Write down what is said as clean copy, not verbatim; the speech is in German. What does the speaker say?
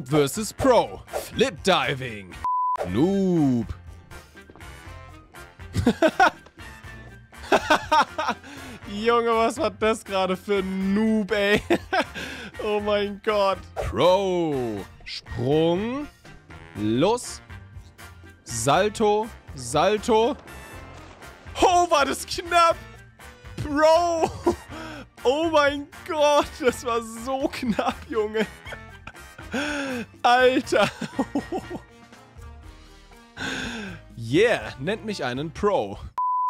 vs. Pro. Flip Diving. Noob. Junge, was war das gerade für ein Noob, ey? Oh mein Gott. Pro. Sprung. Los. Salto. Salto. Oh, war das knapp. Pro. Oh mein Gott, das war so knapp, Junge. Alter. Yeah, nennt mich einen Pro.